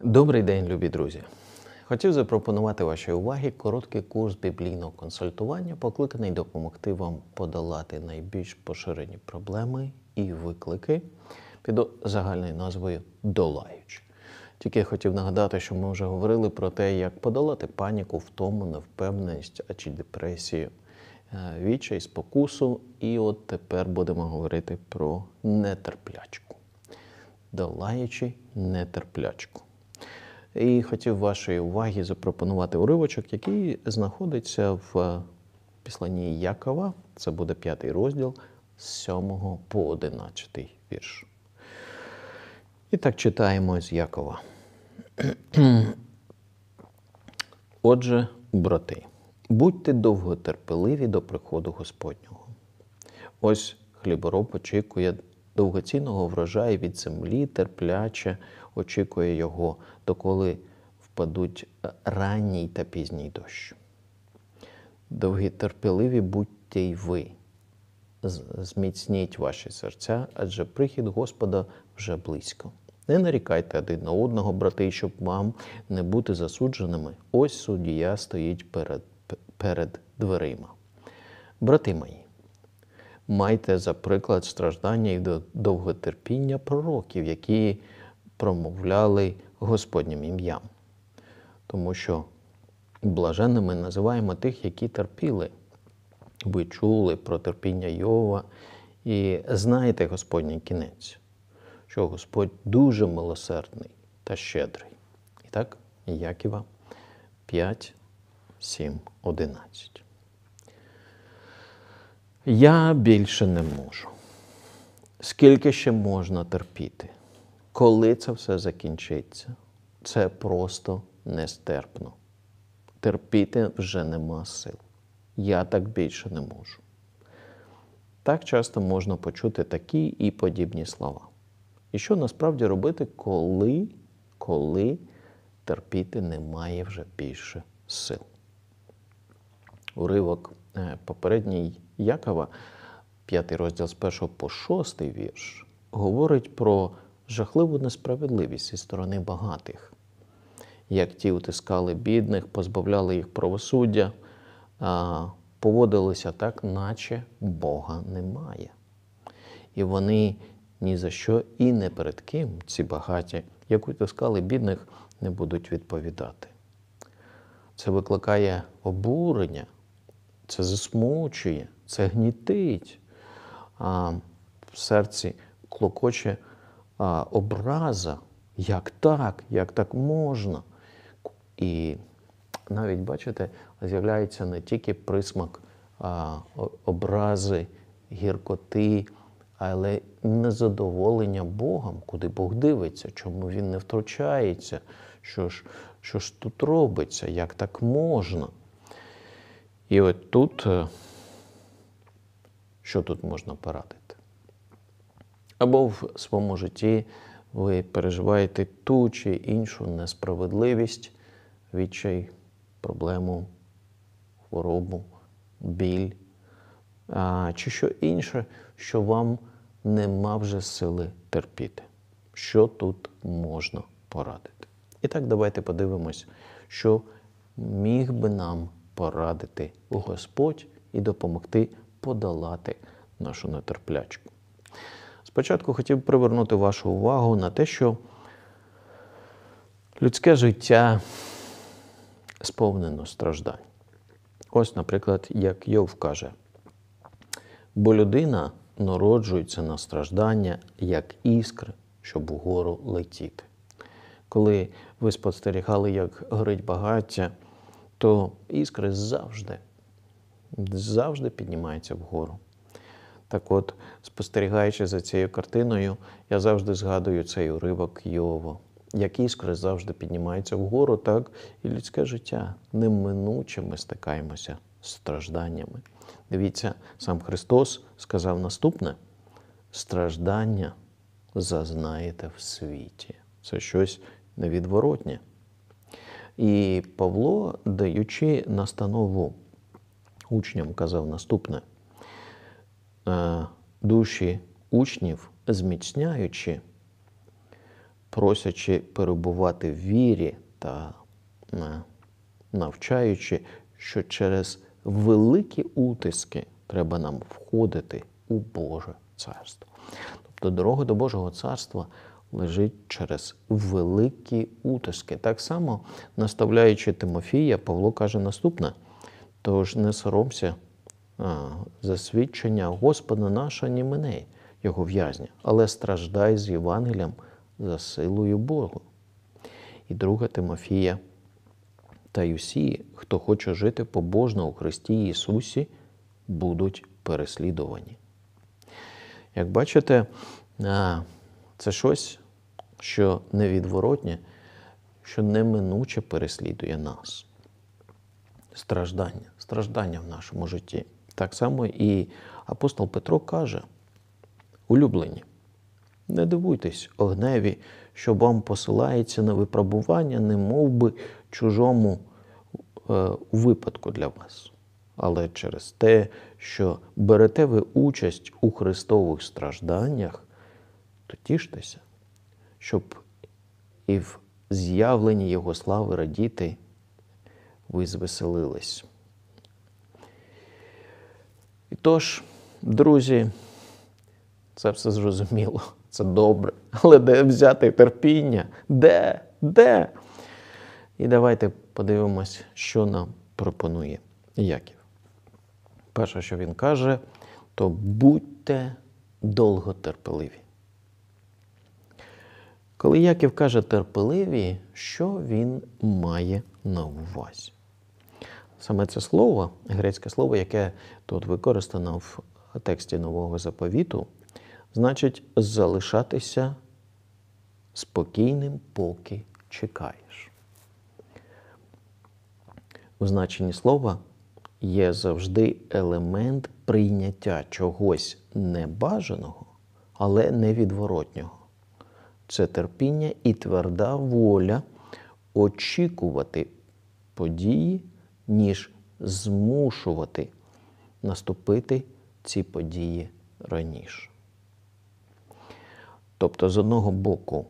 Добрий день, любі друзі! Хотів запропонувати вашій увазі короткий курс біблійного консультування, покликаний допомогти вам подолати найбільш поширені проблеми і виклики під загальною назвою «Долаючи». Тільки я хотів нагадати, що ми вже говорили про те, як подолати паніку, втому, невпевненість чи депресію, відчай, спокусу. І от тепер будемо говорити про нетерплячку. Долаючи нетерплячку. І хотів вашій увазі запропонувати уривочок, який знаходиться в післанні Якова. Це буде 5 розділ з 7 по 11 вірш. І так читаємо з Якова. Отже, брати, будьте довготерпеливі до приходу Господнього. Ось хлібороб очікує довгоцінного врожаю від землі, терпляче очікує його, доколи впадуть ранній та пізній дощ. Довготерпеливі будьте й ви, зміцніть ваші серця, адже прихід Господа вже близько. Не нарікайте один на одного, брати, щоб вам не бути засудженими. Ось суддя стоїть перед дверима. Брати мої, майте за приклад страждання і довготерпіння пророків, які промовляли Господнім ім'ям. Тому що блаженними називаємо тих, які терпіли. Ви чули про терпіння Йова і знаєте Господній кінець, що Господь дуже милосердний та щедрий. І так, Якова 5, 7, 11. Я більше не можу. Скільки ще можна терпіти? Коли це все закінчиться? Це просто нестерпно. Терпіти вже нема сил. Я так більше не можу. Так часто можна почути такі і подібні слова. І що насправді робити, коли терпіти немає вже більше сил? Уривок попередній Якова, 5 розділ з 1 по 6 вірш, говорить про жахливу несправедливість зі сторони багатих. Як ті утискали бідних, позбавляли їх правосуддя, поводилися так, наче Бога немає. І вони ні за що і не перед ким, ці багаті, як утискали бідних, не будуть відповідати. Це викликає обурення, це засмучує, це гнітить. В серці клокоче образа. Як так можна? І навіть, бачите, з'являється не тільки присмак образи, гіркоти, але незадоволення Богом, куди Бог дивиться, чому Він не втручається, що ж тут робиться, як так можна. І от тут, що тут можна порадити? Або в своєму житті ви переживаєте ту чи іншу несправедливість, відчай, проблему, хворобу, біль, чи що інше, що вам нема вже сили терпіти. Що тут можна порадити? І так давайте подивимось, що міг би нам порадити Господь і допомогти подолати нашу нетерплячку. Спочатку хотів привернути вашу увагу на те, що людське життя сповнено страждань. Ось, наприклад, як Йов каже, бо людина народжується на страждання, як іскри, щоб угору летіти. Коли ви спостерігали, як горить багаття, то іскри завжди піднімаються вгору. Так от, спостерігаючи за цією картиною, я завжди згадую цей уривок Йова. Як іскри завжди піднімаються вгору, так і людське життя. Неминуче ми стикаємося з стражданнями. Дивіться, сам Христос сказав наступне: страждання зазнаєте в світі. Це щось невідворотнє. І Павло, даючи настанову учням, казав наступне: душі учнів зміцняючи, просячи перебувати в вірі та навчаючи, що через великі утиски треба нам входити у Боже Царство. Тобто дорога до Божого Царства лежить через великі утиски. Так само, наставляючи Тимофія, Павло каже наступне: «Тож не соромся засвідчення Господа наша Німеней, його в'язня, але страждай з Євангелієм за силою Богу». І 2 Тимофія: «Та й усі, хто хоче жити побожно у Христі Ісусі, будуть переслідувані». Як бачите, це щось, що невідворотнє, що неминуче переслідує нас. Страждання в нашому житті. Так само і апостол Петро каже: «Улюблені, не дивуйтесь огневі, що вам посилається на випробування, немов би чужому випадку для вас. Але через те, що берете ви участь у Христових стражданнях, то тіштеся, щоб і в з'явленні Його слави радіти ви звеселились». І тож, друзі, це все зрозуміло, це добре, але де взяти терпіння? Де? І давайте подивимось, що нам пропонує Яків. Перше, що він каже, то будьте довготерпеливі. Коли Яків каже терпеливі, що він має на увазі? Саме це слово, грецьке слово, яке тут використано в тексті Нового Заповіту, значить залишатися спокійним, поки чекаєш. У значенні слова є завжди елемент прийняття чогось небажаного, але невідворотнього. Це терпіння і тверда воля очікувати події, ніж змушувати наступити ці події раніше. Тобто, з одного боку,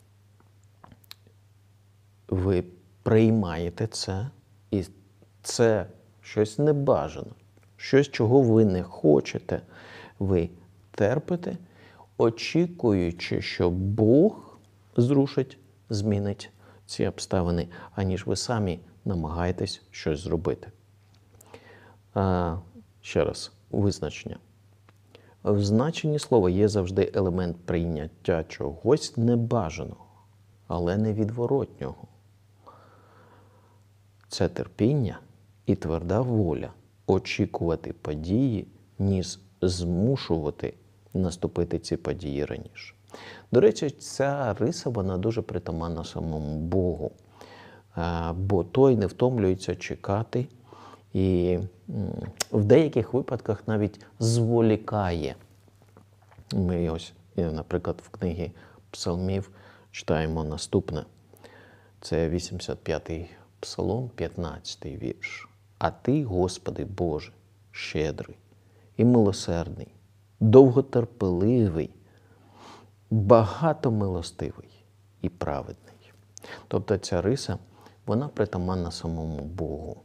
ви приймаєте це, і це щось небажане, щось, чого ви не хочете, ви терпите, очікуючи, що Бог зрушить, змінить ці обставини, аніж ви самі намагаєтесь щось зробити. Ще раз, визначення. В значенні слова є завжди елемент прийняття чогось небажаного, але невідворотнього. Це терпіння і тверда воля очікувати події, ніж змушувати наступити ці події раніше. До речі, ця риса, вона дуже притаманна самому Богу, бо той не втомлюється чекати і в деяких випадках навіть зволікає. Ми ось, наприклад, в книгі Псалмів читаємо наступне. Це 85-й Псалом, 15-й вірш. «А ти, Господи Боже, щедрий і милосердний, довготерпеливий, багатомилостивий і праведний». Тобто ця риса, вона притаманна самому Богу.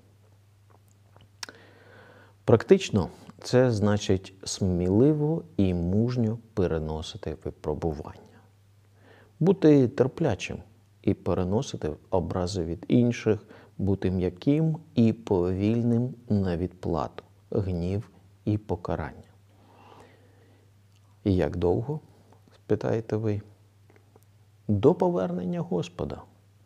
Практично це значить сміливо і мужньо переносити випробування. Бути терплячим і переносити образи від інших, бути м'яким і повільним на відплату, гнів і покарання. І як довго, спитаєте ви? До повернення Господа.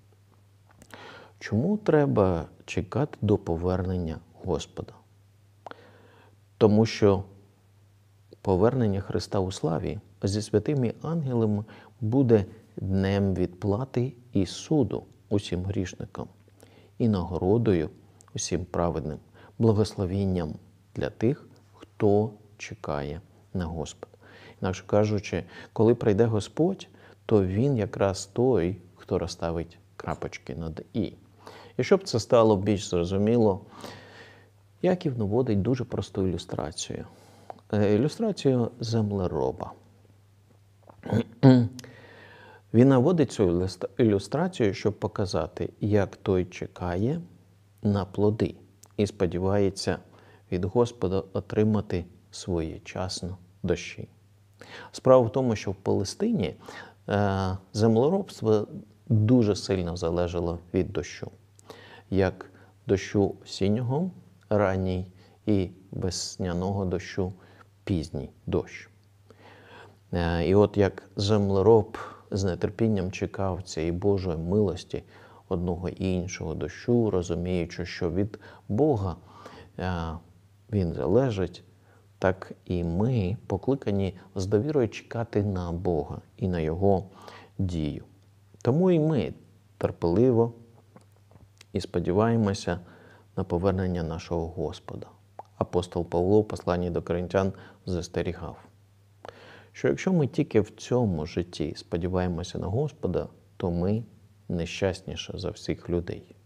Чому треба чекати до повернення Господа? Тому що повернення Христа у славі зі святими ангелами буде днем відплати і суду усім грішникам, і нагородою усім праведним, благословінням для тих, хто чекає на Господа. Інакше кажучи, коли прийде Господь, то Він якраз той, хто розставить крапочки над «і». І щоб це стало більш зрозуміло, Яків наводить дуже просту ілюстрацію. Ілюстрацію землероба. Він наводить цю ілюстрацію, щоб показати, як той чекає на плоди і сподівається від Господа отримати своєчасно дощі. Справа в тому, що в Палестині землеробство дуже сильно залежало від дощу. Як дощу осіннього, ранній, і весняного дощу, пізній дощ. І от як землероб з нетерпінням чекав цієї Божої милості, одного і іншого дощу, розуміючи, що від Бога він залежить, так і ми покликані з довірою чекати на Бога і на Його дію. Тому і ми терпеливо і сподіваємося на повернення нашого Господа. Апостол Павло в посланні до Коринтян застерігав, що якщо ми тільки в цьому житті сподіваємося на Господа, то ми нещасніше за всіх людей.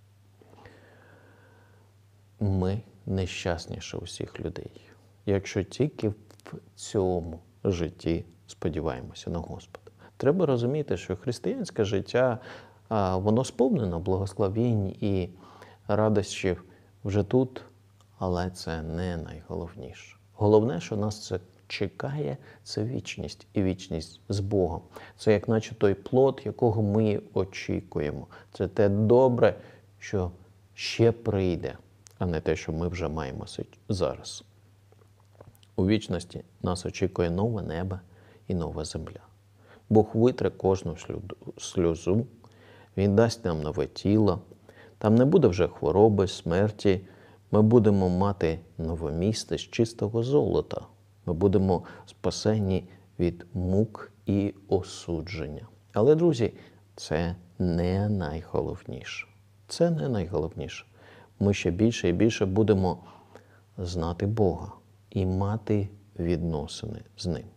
Ми нещасніше усіх людей, якщо тільки в цьому житті сподіваємося на Господа. Треба розуміти, що християнське життя, воно сповнено благословінь і радощів вже тут, але це не найголовніше. Головне, що нас це чекає, це вічність і вічність з Богом. Це як наче той плод, якого ми очікуємо. Це те добре, що ще прийде, а не те, що ми вже маємо зараз. У вічності нас очікує нове небо і нова земля. Бог витре кожну сльозу, Він дасть нам нове тіло, там не буде вже хвороби, смерті, ми будемо мати нове місто з чистого золота. Ми будемо спасені від мук і осудження. Але, друзі, це не найголовніше. Це не найголовніше. Ми ще більше і більше будемо знати Бога і мати відносини з Ним,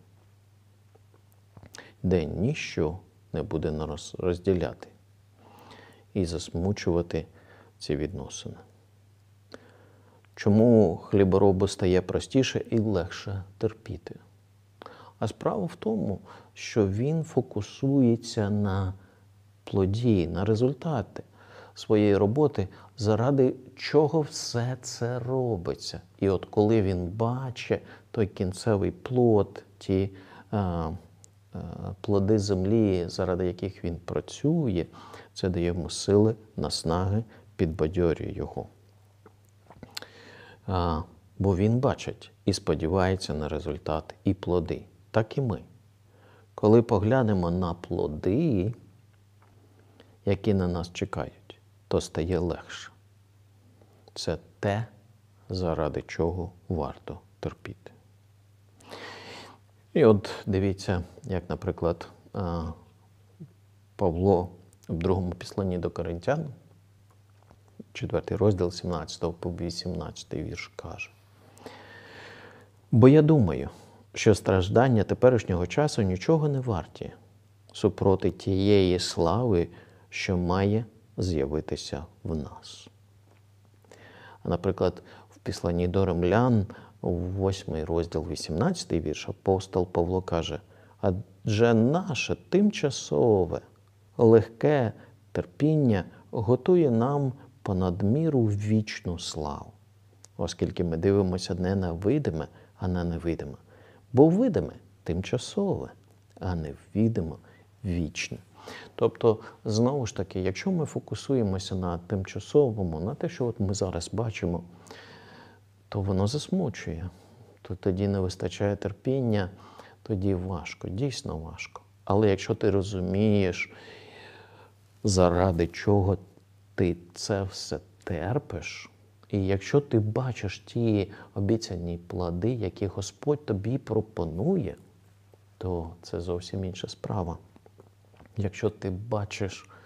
де ніщо не буде нас розділяти і засмучувати ці відносини. Чому хліборобу стає простіше і легше терпіти? А справа в тому, що він фокусується на плоді, на результати своєї роботи, заради чого все це робиться. І от коли він бачить той кінцевий плод, ті плоди землі, заради яких він працює, це дає йому сили, наснаги, підбадьорює його. Бо він бачить і сподівається на результат і плоди. Так і ми. Коли поглянемо на плоди, які на нас чекають, то стає легше. Це те, заради чого варто терпіти. І от дивіться, як, наприклад, Павло в другому післанні до Коринтян, 4 розділ 17 по 18 вірш каже: «Бо я думаю, що страждання теперішнього часу нічого не варті супроти тієї слави, що має з'явитися в нас». А, наприклад, в післанні до Римлян, у 8 розділ 18 вірш, апостол Павло каже: «Адже наше тимчасове, легке терпіння готує нам понад міру вічну славу, оскільки ми дивимося не на видиме, а на невидиме. Бо видиме тимчасове, а невидиме вічне». Тобто, знову ж таки, якщо ми фокусуємося на тимчасовому, на те, що от ми зараз бачимо, то воно засмучує. То тоді не вистачає терпіння, тоді важко, дійсно важко. Але якщо ти розумієш, заради чого ти це все терпиш, і якщо ти бачиш ті обіцяні плоди, які Господь тобі пропонує, то це зовсім інша справа. Якщо ти бачиш